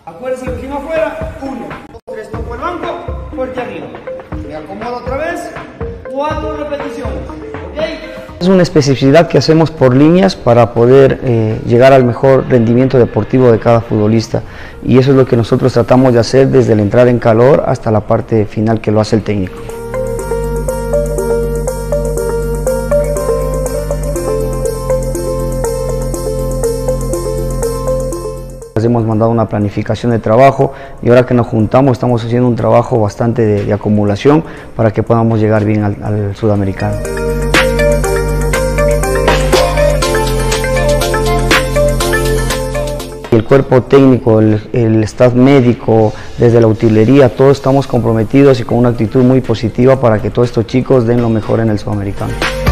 Acuérdense que quien afuera, 1, 2, 3, toco el banco, fuerte arriba. Me acomodo otra vez, 4 repeticiones, ¿ok? Es una especificidad que hacemos por líneas para poder llegar al mejor rendimiento deportivo de cada futbolista, y eso es lo que nosotros tratamos de hacer desde la entrada en calor hasta la parte final que lo hace el técnico. Hemos mandado una planificación de trabajo y ahora que nos juntamos estamos haciendo un trabajo bastante de acumulación para que podamos llegar bien al sudamericano. El cuerpo técnico, el staff médico, desde la utilería, todos estamos comprometidos y con una actitud muy positiva para que todos estos chicos den lo mejor en el sudamericano.